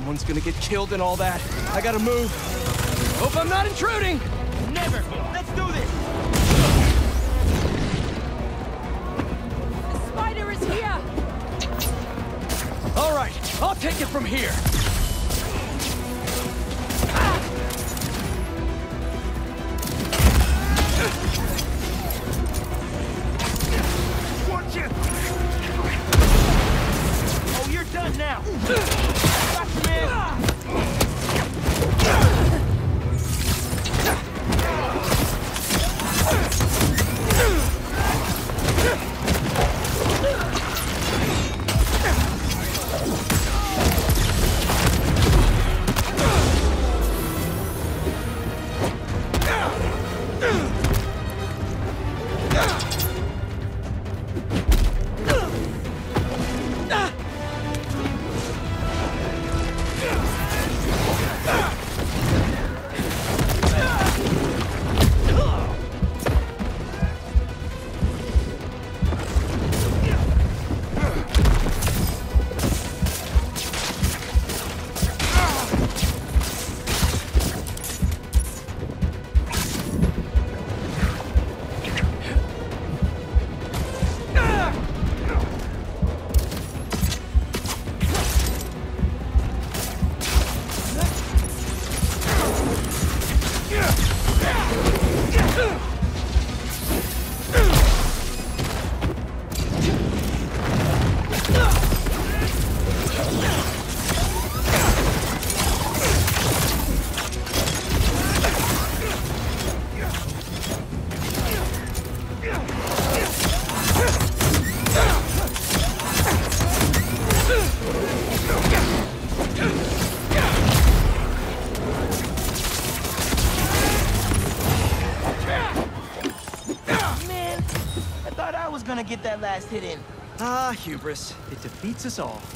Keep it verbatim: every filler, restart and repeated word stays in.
Someone's gonna get killed and all that. I gotta move. Hope I'm not intruding! Never! Let's do this! The spider is here! All right, I'll take it from here. Watch it! Oh, you're done now! Gotcha, man! Gonna get that last hit in. Ah, hubris. It defeats us all.